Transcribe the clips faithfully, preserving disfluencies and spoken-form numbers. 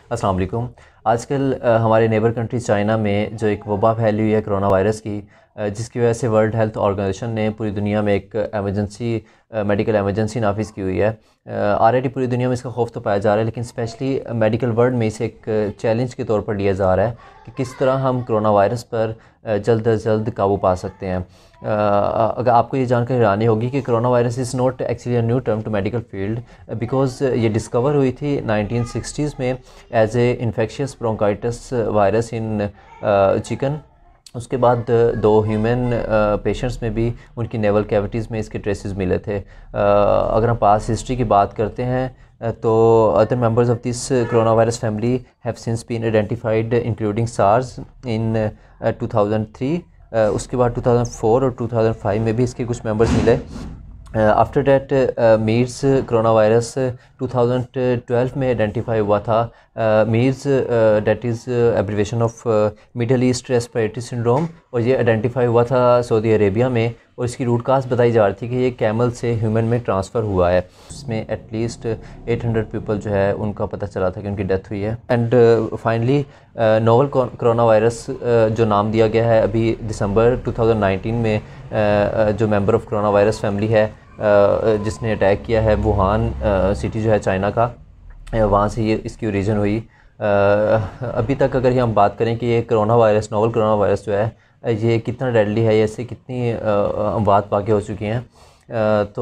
अस्सलाम वालेकुम। आजकल अ, हमारे नेबर कंट्री चाइना में जो एक वबा फैली हुई है कोरोना वायरस की, अ, जिसकी वजह से वर्ल्ड हेल्थ ऑर्गेनाइजेशन ने पूरी दुनिया में एक एमरजेंसी मेडिकल एमरजेंसी नाफिज़ की हुई है। ऑलरेडी पूरी दुनिया में इसका खौफ तो पाया जा रहा है, लेकिन स्पेशली मेडिकल वर्ल्ड में इसे एक चैलेंज के तौर पर लिया जा रहा है कि किस तरह हम कोरोना वायरस पर अ, जल्द अज जल्द काबू पा सकते हैं। अ, अगर आपको ये जानकर हैरानी होगी कि corona virus is not actually a new term to medical field, because ये डिस्कवर हुई थी नाइनटीन सिक्सटीज़ में as a infectious bronchitis virus in chicken. उसके बाद दो ह्यूमन पेशेंट्स में भी उनकी नेवल कैविटीज़ में इसके ट्रेसेस मिले थे। uh, अगर हम पास हिस्ट्री की बात करते हैं uh, तो other members of this corona virus family have since been identified including SARS in two thousand three. उसके बाद टू थाउजेंड फोर और टू थाउजेंड फाइव में भी इसके कुछ मेंबर्स मिले। After that MERS corona virus two thousand twelve में identify हुआ था। MERS that is abbreviation of middle east respiratory syndrome, और ये आइडेंटिफाई हुआ था सऊदी अरेबिया में, और इसकी रूट काज बताई जा रही थी कि ये कैमल से ह्यूमन में ट्रांसफ़र हुआ है। इसमें एटलीस्ट एट हंड्रेड पीपल जो है उनका पता चला था कि उनकी डेथ हुई है। And finally novel corona virus जो नाम दिया गया है अभी दिसंबर टू थाउजेंड नाइनटीन में, uh, जो member of corona virus family है uh, जिसने अटैक किया है वुहान सिटी uh, जो है चाइना का, uh, वहाँ से ये इसकी ओरिजिन हुई। uh, अभी तक अगर हम बात करें कि ये corona virus novel corona virus जो है ये कितना डेडली है, ऐसे कितनी अमवात वाक़ हो चुकी हैं, तो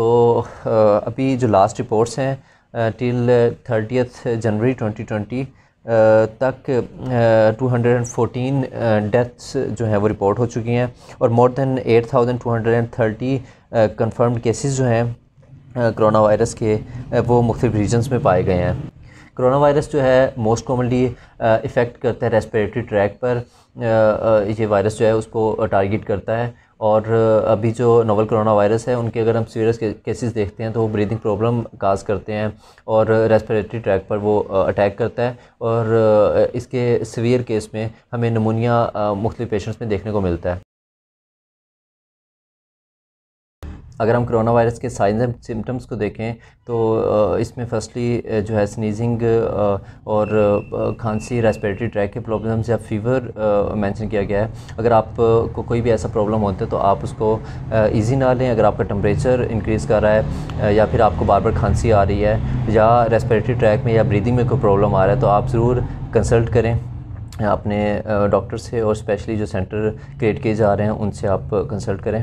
अभी जो लास्ट रिपोर्ट्स हैं till thirtieth January twenty twenty तक टू हंड्रेड फोर्टीन डेथ्स जो हैं वो रिपोर्ट हो चुकी हैं, और more than eight thousand two hundred thirty confirmed cases जो हैं कोरोना वायरस के वो मुख्तलिफ रीजन्स में पाए गए हैं। कोरोना वायरस जो है मोस्ट कॉमनली इफ़ेक्ट करता है रेस्पिरेटरी ट्रैक पर। ये वायरस जो है उसको टारगेट करता है, और अभी जो नोवल कोरोना वायरस है उनके अगर हम सीरियस केसेस देखते हैं तो वो ब्रीदिंग प्रॉब्लम काज करते हैं और रेस्पिरेटरी ट्रैक पर वो अटैक करता है, और इसके सीवियर केस में हमें निमोनिया मुख्तलिफ पेशेंट्स में देखने को मिलता है। अगर हम कोरोना वायरस के साइंस एंड सिम्टम्स को देखें तो इसमें फर्स्टली जो है स्नीजिंग और खांसी, रेस्पिरेटरी ट्रैक के प्रॉब्लम्स या फीवर मेंशन किया गया है। अगर आपको कोई भी ऐसा प्रॉब्लम होता है तो आप उसको इजी ना लें। अगर आपका टेम्परेचर इंक्रीज़ कर रहा है या फिर आपको बार बार खांसी आ रही है या रेस्पिरेटरी ट्रैक में या ब्रीदिंग में कोई प्रॉब्लम आ रहा है तो आप ज़रूर कंसल्ट करें अपने डॉक्टर से, और स्पेशली जो सेंटर क्रिएट किए जा रहे हैं उनसे आप कंसल्ट करें।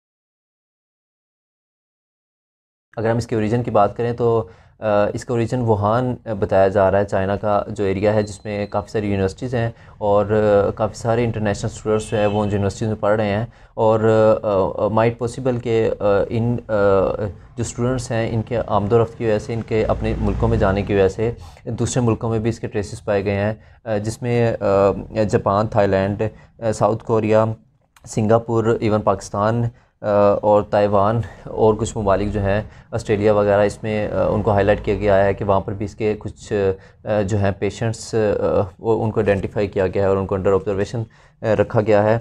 अगर हम इसके ओरिजिन की बात करें तो इसका ओरिजिन वुहान बताया जा रहा है, चाइना का जो एरिया है जिसमें काफ़ी सारी यूनिवर्सिटीज़ हैं और काफ़ी सारे इंटरनेशनल स्टूडेंट्स जो हैं वो उन यूनिवर्सिटीज़ में पढ़ रहे हैं, और माइट पॉसिबल के इन जो स्टूडेंट्स हैं इनके आमदोरफ्त की वजह से, इनके अपने मुल्कों में जाने की वजह से दूसरे मुल्कों में भी इसके ट्रेसेस पाए गए हैं, जिसमें Japan, Thailand, South Korea, Singapore, even Pakistan और ताइवान और कुछ ममालिक जो हैं ऑस्ट्रेलिया वगैरह, इसमें उनको हाईलाइट किया गया है कि वहाँ पर भी इसके कुछ जो हैं पेशेंट्स वो उनको आइडेंटिफाई किया गया है और उनको अंडर ऑब्जर्वेशन रखा गया है।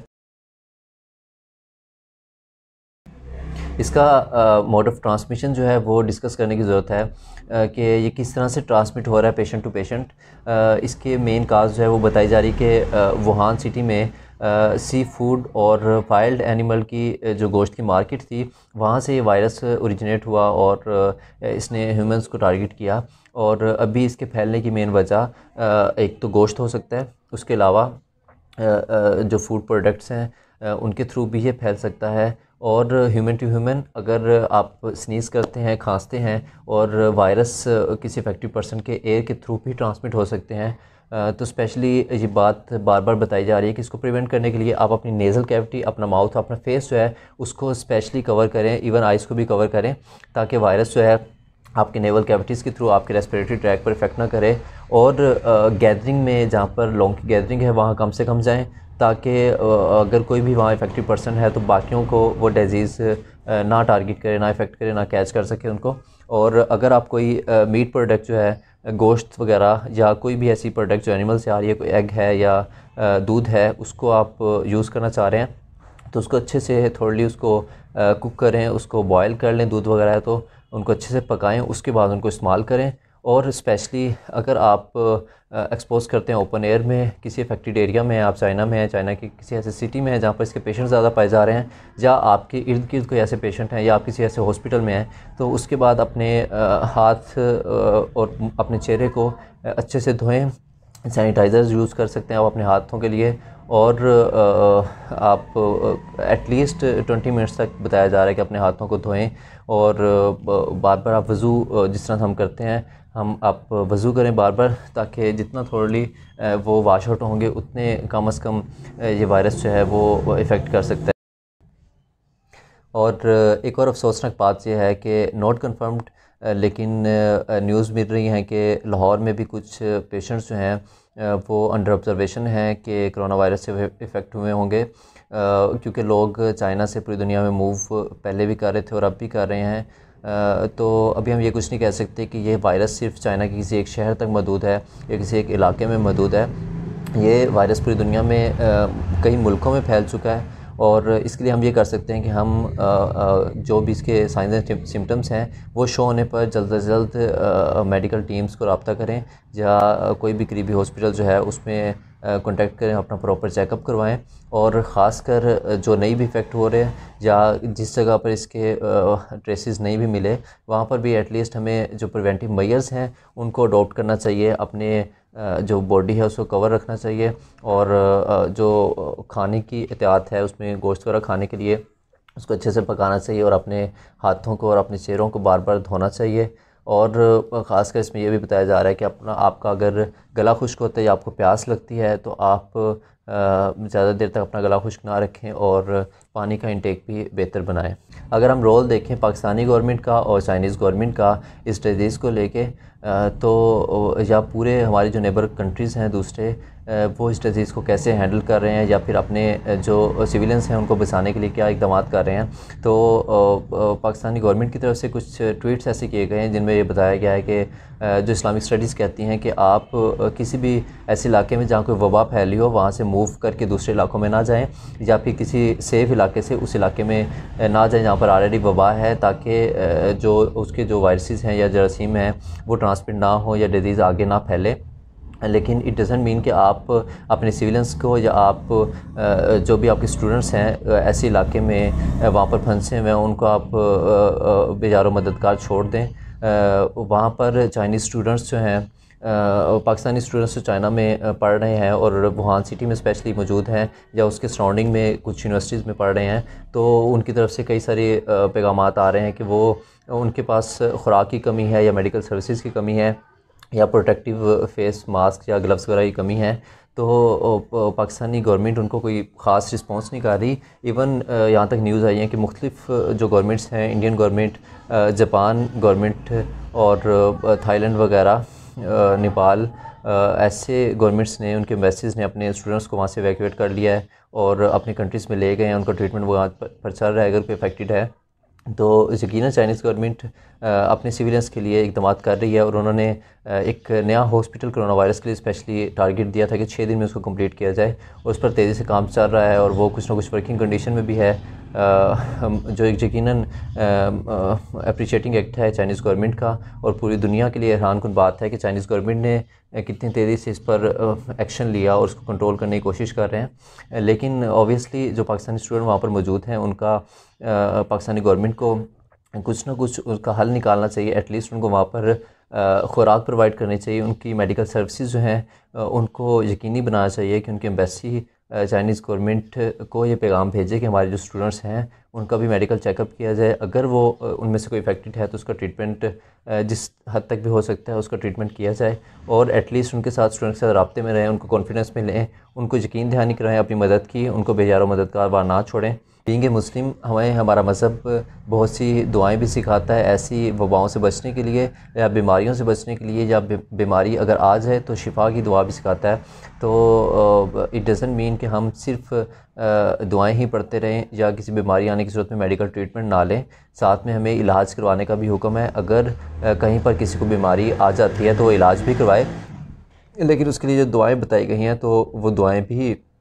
इसका मोड ऑफ़ ट्रांसमिशन जो है वो डिस्कस करने की ज़रूरत है uh, कि ये किस तरह से ट्रांसमिट हो रहा है पेशेंट टू पेशेंट। इसके मेन काज जो है वो बताई जा रही कि uh, वुहान सिटी में सी uh, फूड और वाइल्ड एनिमल की जो गोश्त की मार्केट थी वहाँ से ये वायरस ओरिजिनेट हुआ और uh, इसने ह्यूमंस को टारगेट किया, और अभी इसके फैलने की मेन वजह uh, एक तो गोश्त हो सकता है, उसके अलावा uh, uh, जो फूड प्रोडक्ट्स हैं uh, उनके थ्रू भी ये फैल सकता है, और ह्यूमन टू ह्यूमन अगर आप स्नीज़ करते हैं, खांसते हैं, और वायरस किसी इफेक्टिव पर्सन के एयर के थ्रू भी ट्रांसमिट हो सकते हैं। तो स्पेशली ये बात बार बार बताई जा रही है कि इसको प्रिवेंट करने के लिए आप अपनी नेज़ल कैविटी, अपना माउथ, अपना फेस जो है उसको स्पेशली कवर करें, इवन आइज़ को भी कवर करें, ताकि वायरस जो है आपके नेवल कैविटीज़ के थ्रू आपके रेस्पिरेटरी ट्रैक पर इफेक्ट ना करे, और गैदरिंग में जहाँ पर लॉन्ग की गैदरिंग है वहाँ कम से कम जाएं, ताकि अगर कोई भी वहाँ इफेक्टिव पर्सन है तो बाकियों को वो डिजीज़ ना टारगेट करे, ना इफ़ेक्ट करे, ना कैच कर सके उनको। और अगर आप कोई मीट प्रोडक्ट जो है, गोश्त वगैरह या कोई भी ऐसी प्रोडक्ट जो एनिमल से आ रही है, कोई एग है या दूध है, उसको आप यूज़ करना चाह रहे हैं तो उसको अच्छे से थोड़ी उसको कुक करें, उसको बॉयल कर लें, दूध वगैरह है तो उनको अच्छे से पकाएं, उसके बाद उनको इस्तेमाल करें। और स्पेशली अगर आप एक्सपोज करते हैं ओपन एयर में, किसी अफेक्टेड एरिया में, आप चाइना में हैं, चाइना की किसी ऐसे सिटी में है जहाँ पर इसके पेशेंट ज़्यादा पाए जा रहे हैं, या आपके इर्द गिर्द कोई ऐसे पेशेंट हैं, या आप किसी ऐसे हॉस्पिटल में हैं, तो उसके बाद अपने हाथ और अपने चेहरे को अच्छे से धोएं। सैनिटाइज़र्स यूज़ कर सकते हैं आप अपने हाथों के लिए, और आप एटलीस्ट ट्वेंटी मिनट्स तक बताया जा रहा है कि अपने हाथों को धोएं। और बार बार आप वज़ू जिस तरह हम करते हैं, हम आप वज़ू करें बार बार, ताकि जितना थोड़ी वो वाश आउट होंगे उतने कम अज़ कम ये वायरस जो है वो इफ़ेक्ट कर सकता है। और एक और अफसोसनाक बात यह है कि नॉट कन्फर्म्ड लेकिन न्यूज़ मिल रही हैं कि लाहौर में भी कुछ पेशेंट्स जो हैं वो अंडर ऑब्जर्वेशन हैं कि कोरोना वायरस से इफ़ेक्ट हुए होंगे, क्योंकि लोग चाइना से पूरी दुनिया में मूव पहले भी कर रहे थे और अब भी कर रहे हैं। तो अभी हम ये कुछ नहीं कह सकते कि ये वायरस सिर्फ चाइना के किसी एक शहर तक महदूद है या किसी एक इलाके में महदूद है। ये वायरस पूरी दुनिया में कई मुल्कों में फैल चुका है, और इसके लिए हम ये कर सकते हैं कि हम आ, आ, जो भी इसके साइंस एंड सिम्टम्स हैं वो शो होने पर जल्द से जल्द मेडिकल टीम्स को रब्ता करें, या कोई भी करीबी हॉस्पिटल जो है उसमें कांटेक्ट करें, अपना प्रॉपर चेकअप करवाएं। और ख़ासकर जो नहीं भी इफ़ेक्ट हो रहे हैं या जिस जगह पर इसके ट्रेसेस नहीं भी मिले, वहाँ पर भी एटलीस्ट हमें जो प्रिवेंटिव मेजर्स हैं उनको अडॉप्ट करना चाहिए। अपने जो बॉडी है उसको कवर रखना चाहिए, और जो खाने की एहतियात है उसमें गोश्त वगैरह खाने के लिए उसको अच्छे से पकाना चाहिए, और अपने हाथों को और अपने चेहरों को बार बार धोना चाहिए। और ख़ासकर इसमें यह भी बताया जा रहा है कि अपना आपका अगर गला खुश्क होता है या आपको प्यास लगती है तो आप ज़्यादा देर तक अपना गला खुश्क ना रखें, और पानी का इंटेक भी बेहतर बनाएं। अगर हम रोल देखें पाकिस्तानी गवर्नमेंट का और चाइनीज़ गवर्नमेंट का इस डिजीज़ को लेके, तो या पूरे हमारे जो नेबर कंट्रीज़ हैं दूसरे, वो इस डिज़ीज़ को कैसे हैंडल कर रहे हैं, या फिर अपने जो सिविलियंस हैं उनको बचाने के लिए क्या इक़दाम कर रहे हैं, तो पाकिस्तानी गवर्नमेंट की तरफ से कुछ ट्वीट्स ऐसे किए गए हैं जिनमें ये बताया गया है कि जो इस्लामिक स्टडीज़ कहती हैं कि आप किसी भी ऐसे इलाके में जहाँ कोई वबा फैली हो वहाँ से मूव करके दूसरे इलाकों में ना जाएं, या फिर किसी सेफ़ इलाके से उस इलाके में ना जाएं जहाँ पर ऑलरेडी वबा है, ताकि जो उसके जो वायरसेस हैं या जरासीम हैं वो ट्रांसमिट ना हो या डिजीज़ आगे ना फैले। लेकिन इट डज़ंट मीन कि आप अपने सिविलियंस को या आप जो भी आपके स्टूडेंट्स हैं ऐसे इलाके में वहाँ पर फंसे हुए हैं उनको आप बेजारो मददगार छोड़ दें। वहाँ पर चाइनीज़ स्टूडेंट्स जो हैं, पाकिस्तानी स्टूडेंट्स जो चाइना में पढ़ रहे हैं और वुहान सिटी में स्पेशली मौजूद हैं या उसके सराउंडिंग में कुछ यूनिवर्सिटीज़ में पढ़ रहे हैं, तो उनकी तरफ से कई सारे पैगामात आ रहे हैं कि वो उनके पास खुराक की कमी है या मेडिकल सर्विसेज की कमी है या प्रोटेक्टिव फेस मास्क या ग्लव्स वगैरह की कमी है। तो पाकिस्तानी गवर्नमेंट उनको कोई ख़ास रिस्पॉन्स नहीं कर रही। इवन यहाँ तक न्यूज़ आई है कि मुख्तलिफ जो गवर्नमेंट्स हैं, इंडियन गवर्नमेंट, जापान गवर्नमेंट और थाईलैंड वगैरह, नेपाल, ऐसे गवर्नमेंट्स ने, उनके एम्बेसीज़ ने अपने स्टूडेंट्स को वहाँ से इवैक्यूएट कर लिया है और अपनी कंट्रीज़ में ले गए हैं। उनका ट्रीटमेंट वहाँ पर चल रहा है। अगर कोई अफेक्टेड है तो यकीनन चाइनीज़ गवर्नमेंट अपने सिविलियंस के लिए इक़दाम कर रही है, और उन्होंने एक नया हॉस्पिटल कोरोना वायरस के लिए स्पेशली टारगेट दिया था कि छः दिन में उसको कंप्लीट किया जाए, और उस पर तेज़ी से काम चल रहा है और वो कुछ ना कुछ वर्किंग कंडीशन में भी है, जो एक यकीनन अप्रिशिएटिंग एक्ट है चाइनीज़ गवर्नमेंट का। और पूरी दुनिया के लिए हैरानकुन बात है कि चाइनीज़ गवर्नमेंट ने कितनी तेज़ी से इस पर एक्शन लिया और उसको कंट्रोल करने की कोशिश कर रहे हैं। लेकिन ऑब्वियसली जो पाकिस्तानी स्टूडेंट वहाँ पर मौजूद हैं उनका पाकिस्तानी गवर्नमेंट को कुछ ना कुछ उसका हल निकालना चाहिए। एटलीस्ट उनको वहाँ पर खुराक प्रोवाइड करनी चाहिए। उनकी मेडिकल सर्विसेज जो हैं उनको यकीनी बनाना चाहिए कि उनकी एम्बेसी चाइनीज़ गवर्नमेंट को ये पैगाम भेजे कि हमारे जो स्टूडेंट्स हैं उनका भी मेडिकल चेकअप किया जाए। अगर वो उनमें से कोई इफेक्टेड है तो उसका ट्रीटमेंट जिस हद तक भी हो सकता है उसका ट्रीटमेंट किया जाए, और एटलीस्ट उनके साथ स्टूडेंट्स के साथ राब्ते में रहें, उनको कॉन्फिडेंस में लें, उनको यकीन दहानी कराएं अपनी मदद की, उनको बेजारो मददगार बार ना छोड़ें। बीइंग ए मुस्लिम, हमें हमारा मज़हब बहुत सी दुआएं भी सिखाता है ऐसी वबाओं से बचने के लिए या बीमारियों से बचने के लिए, या बीमारी अगर आ जाए तो शिफा की दुआ भी सिखाता है। तो इट डज़ंट मीन कि हम सिर्फ दुआएं ही पढ़ते रहें या किसी बीमारी आने की सूरत में मेडिकल ट्रीटमेंट ना लें, साथ में हमें इलाज करवाने का भी हुक्म है। अगर कहीं पर किसी को बीमारी आ जाती है तो वो इलाज भी करवाए, लेकिन उसके लिए जो दुआएं बताई गई हैं तो वो दुआएं भी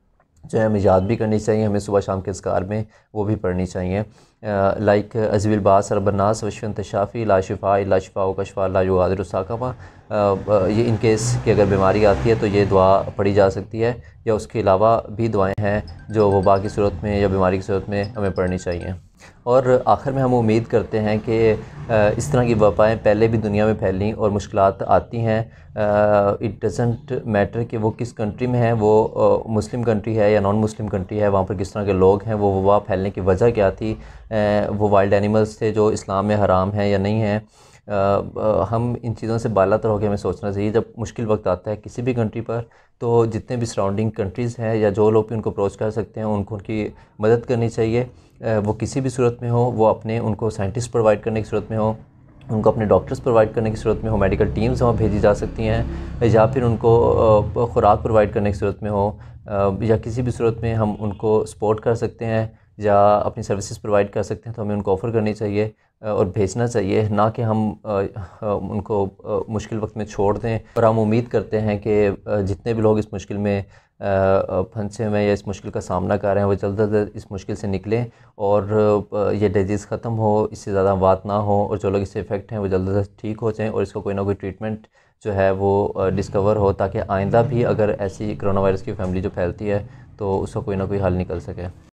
जो है हमें याद भी करनी चाहिए, हमें सुबह शाम के अज़कार में वो भी पढ़नी चाहिए। लाइक अज़बिल बास रबन्नास वशफंत शाफ़ी ला शिफ़ा इल्ला शिफ़ा व कशफ़ा ला युगादिरु साक़मा। ये इन केस कि अगर बीमारी आती है तो ये दुआ पढ़ी जा सकती है, या उसके अलावा भी दुआएं हैं जो वबा की सूरत में या बीमारी की सूरत में हमें पढ़नी चाहिए। और आखिर में हम उम्मीद करते हैं कि इस तरह की वबाएँ पहले भी दुनिया में फैलीं और मुश्किलात आती हैं। इट डज़ंट मैटर कि वो किस कंट्री में है, वो मुस्लिम कंट्री है या नॉन मुस्लिम कंट्री है, वहाँ पर किस तरह के लोग हैं, वो वबा फैलने की वजह क्या थी, uh, वो वाइल्ड एनिमल्स थे जो इस्लाम में हराम हैं या नहीं हैं। uh, हम इन चीज़ों से बालातर होकर हमें सोचना चाहिए। जब मुश्किल वक्त आता है किसी भी कंट्री पर, तो जितने भी सराउंडिंग कंट्रीज़ हैं या जो लोग भी उनको अप्रोच कर सकते हैं, उनको उनकी मदद करनी चाहिए। वो किसी भी सूरत में हो, वो अपने उनको साइंटिस्ट प्रोवाइड करने की सूरत में हो, उनको अपने डॉक्टर्स प्रोवाइड करने की सूरत में हो, मेडिकल टीम्स वहाँ भेजी जा सकती हैं, या फिर उनको खुराक प्रोवाइड करने की सूरत में हो, या किसी भी सूरत में हम उनको सपोर्ट कर सकते हैं या अपनी सर्विसेज प्रोवाइड कर सकते हैं, तो हमें उनको ऑफ़र करनी चाहिए और भेजना चाहिए, ना कि हम उनको मुश्किल वक्त में छोड़ दें। और हम उम्मीद करते हैं कि जितने भी लोग इस मुश्किल में फंसे हुए हैं या इस मुश्किल का सामना कर रहे हैं, वो जल्द अज जल्द इस मुश्किल से निकलें और ये डिजीज़ ख़त्म हो, इससे ज़्यादा बात ना हो, और जो लोग इससे इफ़ेक्ट हैं वो जल्द अज जल्द ठीक हो जाएँ और इसको कोई ना कोई ट्रीटमेंट जो है वो डिस्कवर हो, ताकि आइंदा भी अगर ऐसी कोरोना वायरस की फैमिली जो फैलती है तो उसका कोई ना कोई हल निकल सके।